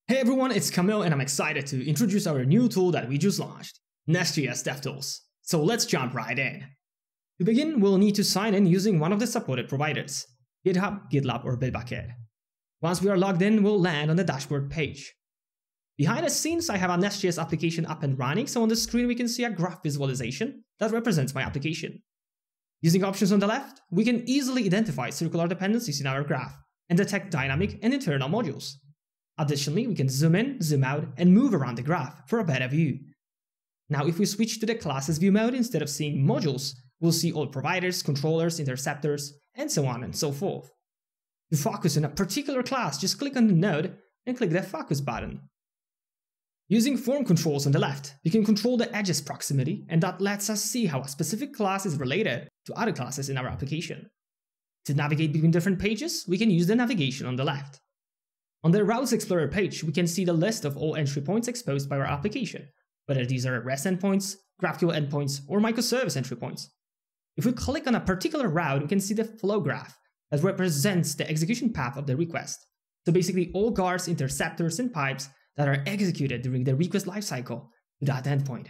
Hey everyone, it's Kamil and I'm excited to introduce our new tool that we just launched, NestJS Devtools. So let's jump right in. To begin, we'll need to sign in using one of the supported providers, GitHub, GitLab or Bitbucket. Once we are logged in, we'll land on the dashboard page. Behind the scenes, I have a NestJS application up and running, so on the screen we can see a graph visualization that represents my application. Using options on the left, we can easily identify circular dependencies in our graph and detect dynamic and internal modules. Additionally, we can zoom in, zoom out, and move around the graph for a better view. Now, if we switch to the classes view mode, instead of seeing modules, we'll see all providers, controllers, interceptors, and so on and so forth. To focus on a particular class, just click on the node and click the focus button. Using form controls on the left, we can control the edges proximity, and that lets us see how a specific class is related to other classes in our application. To navigate between different pages, we can use the navigation on the left. On the Routes Explorer page, we can see the list of all entry points exposed by our application, whether these are REST endpoints, GraphQL endpoints, or microservice entry points. If we click on a particular route, we can see the flow graph that represents the execution path of the request. So basically all guards, interceptors, and pipes that are executed during the request lifecycle to that endpoint.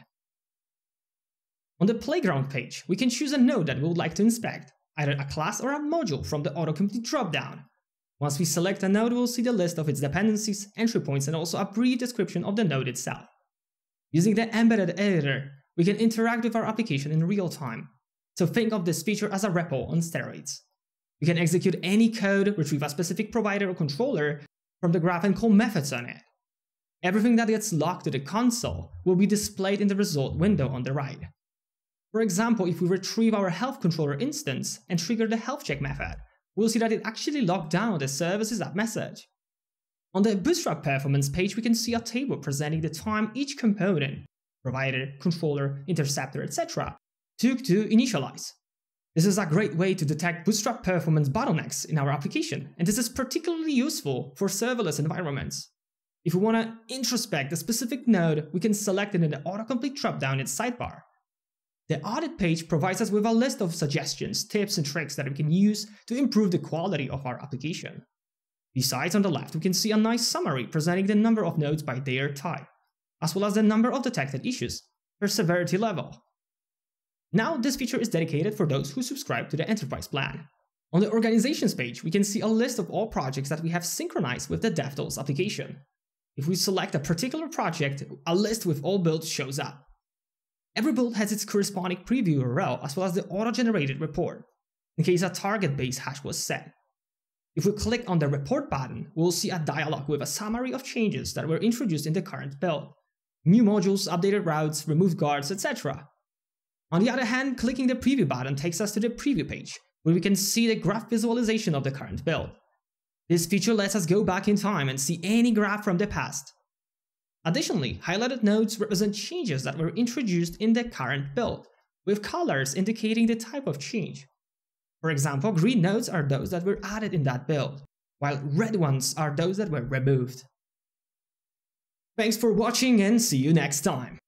On the Playground page, we can choose a node that we would like to inspect, either a class or a module from the autocomplete dropdown. Once we select a node, we'll see the list of its dependencies, entry points, and also a brief description of the node itself. Using the embedded editor, we can interact with our application in real time. So think of this feature as a repo on steroids. We can execute any code, retrieve a specific provider or controller from the graph and call methods on it. Everything that gets logged to the console will be displayed in the result window on the right. For example, if we retrieve our health controller instance and trigger the health check method, we'll see that it actually logged down the services app message. On the Bootstrap performance page, we can see a table presenting the time each component, provider, controller, interceptor, etc., took to initialize. This is a great way to detect Bootstrap performance bottlenecks in our application, and this is particularly useful for serverless environments. If we want to introspect a specific node, we can select it in the autocomplete dropdown in its sidebar. The audit page provides us with a list of suggestions, tips, and tricks that we can use to improve the quality of our application. Besides, on the left, we can see a nice summary presenting the number of nodes by their type, as well as the number of detected issues per severity level. Now, this feature is dedicated for those who subscribe to the Enterprise plan. On the Organizations page, we can see a list of all projects that we have synchronized with the Devtools application. If we select a particular project, a list with all builds shows up. Every build has its corresponding preview URL as well as the auto-generated report, in case a target base hash was set. If we click on the report button, we'll see a dialog with a summary of changes that were introduced in the current build. New modules, updated routes, removed guards, etc. On the other hand, clicking the preview button takes us to the preview page, where we can see the graph visualization of the current build. This feature lets us go back in time and see any graph from the past. Additionally, highlighted nodes represent changes that were introduced in the current build, with colors indicating the type of change. For example, green nodes are those that were added in that build, while red ones are those that were removed. Thanks for watching and see you next time!